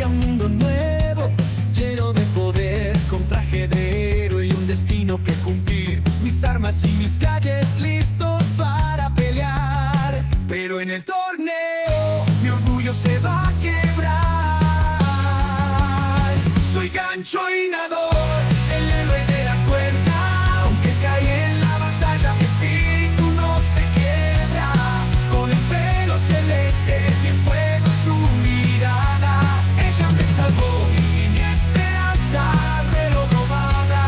hacia un mundo nuevo, lleno de poder, con traje de héroe y un destino que cumplir. Mis armas y mis calles listos para pelear. Pero en el torneo mi orgullo se va a quebrar. Soy Gancho y Nador, el héroe de la cuerda. Aunque caí en la batalla, mi espíritu no se quiebra. Con el pelo celeste y el fuego en su mirada, ella me salvó y mi esperanza renovada.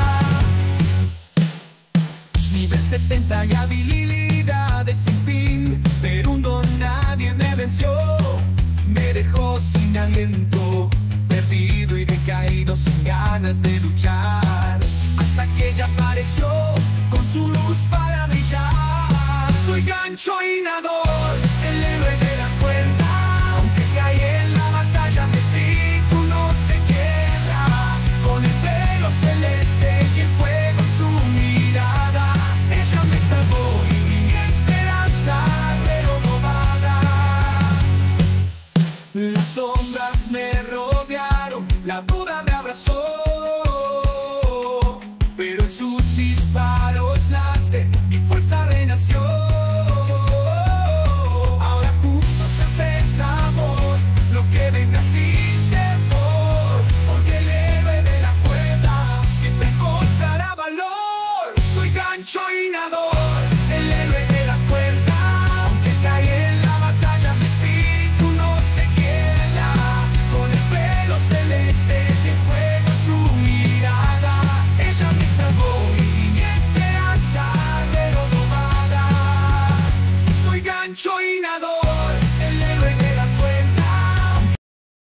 Nivel 70 y habilidades sin fin, pero un don nadie me venció. Me dejó sin aliento, perdido y decaído, sin ganas de luchar, hasta que ella apareció con su luz para brillar. Soy Gancho y Nador, el héroe de la cuerda. Aunque caí en la batalla, mi espíritu no se quiebra. Con el pelo celeste y el fuego en su mirada, ella me salvó y mi esperanza renovada. Las sombras me rodearon, la duda me abrazó, pero en sus disparos nace mi fuerza renació. Ahora juntos enfrentamos lo que venga así.